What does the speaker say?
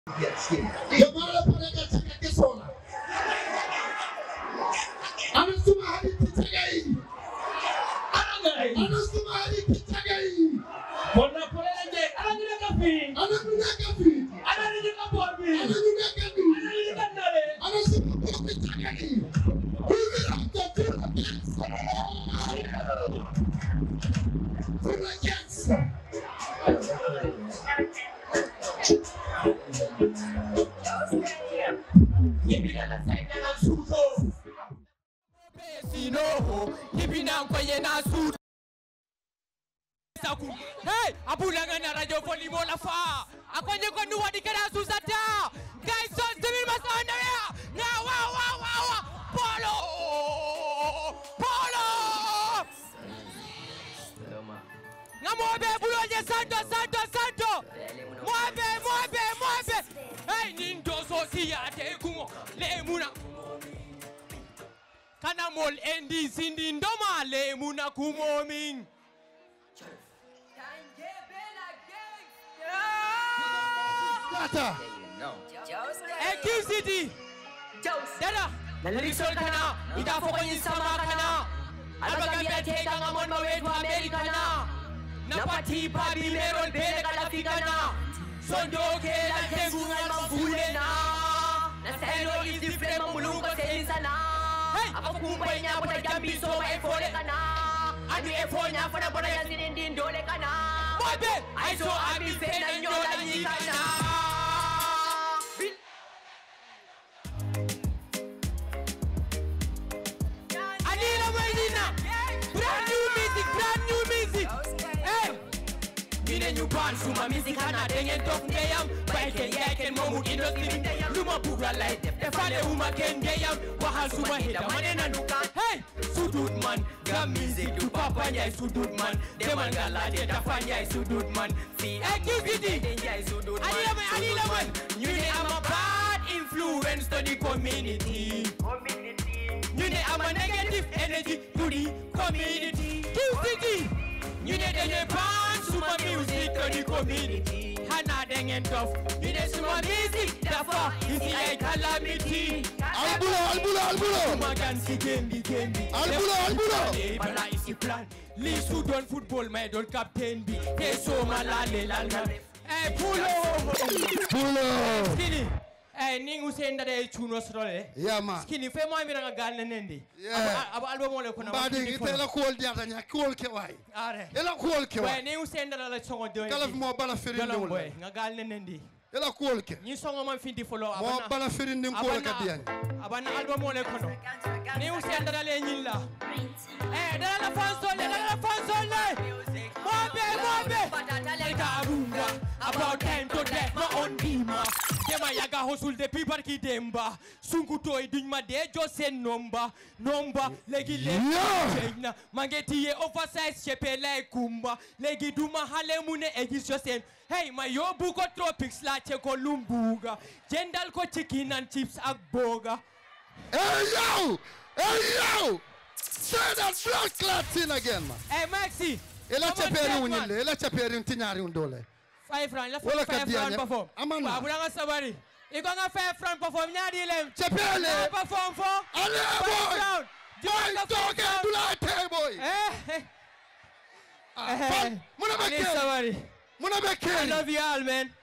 Yes, yes. Hey, abulanga na radio volleyball afa. Akonye ko nuwa di kana susata. Guys, so civil masana ya. Na wa. Polo. Ngamobe buloje santo. Mobe. Hey, nindo so siate kumo. Lemuna. Kana mol endi sindi ndoma lemuna kumoming. DADA. QCD. DADA. Nalarisol ka na. Itafo ko yung sama ka na. Albagambiya teka nga mon mawedu Amerika na. Napatipa bimerol bele kalafika na. Sondo ke lagengungan mambule na. Naselo is different mamulong ko sa insa na. Ako kumpay niya po na jambi so maefole ka na. Ano efo niya pa na po na yan sinindin dole ka na. Ay so amin fena nyo lanyi ka na. Brand new music. Hey, mine new band, suma music hana dengen top ngeyam. Baiken momu industry luma bugra light. Defale uma ken ngeyam. Wahal suma hita manena nuka. Hey, sudut man, gam music du papa nyai sudut man. Deman galade tafanya sudut man. Hey, QCD. Anila man. You am a bad influence to the community. You am a negative energy to the community. QCD. You need a band, super music to the community. Hana dengen tough. You need super music, therefore it's a calamity. Albulo. Magansi Gembi. Albulo. Bala is the plan. Lee Sudan football, my don captain B. Hey, so malale langa. Hey, Pulo. Skinny. Hey, ningu senda de chuno srole. Yeah, man. Skinny, fe mo mi nga gal nendi. Yeah. Aba album mo le kono. Badi itela cool diata nya cool ke wai. Are. Ela cool ke wai. Way ningu senda la songo do. Kala mo bala ferin Dolom dol. boy, nga gal nendi. Ela cool ke. Ni songo man findi follow Mo bala ferin nim cool ka dian. Abana album mo le kono. Ningu senda la le nyilla. Eh, dala la fansole. Mobe. About time to death, my own bima. Dema yaga hosul de people ki demba. Sunkuto idun ma de jose number. Legi le. Mangeti ye oversize chepe like kumba. Legi duma hale mune egis josen. Hey, my yo buko tropics la cheko lumbuga. Jendal ko chicken and chips ak boga. Hey yo! Say that blood clot in again, man. Hey, Maxi. Ela chaperi untinyari undole. 5 francs, la 5 francs perform. Amanda. Abula nga sabari. Iko nga 5 francs perform nyadi lem. Chapele. Perform for. Ale boy. Boy toke dulate boy. Muna beke. I love you all, man.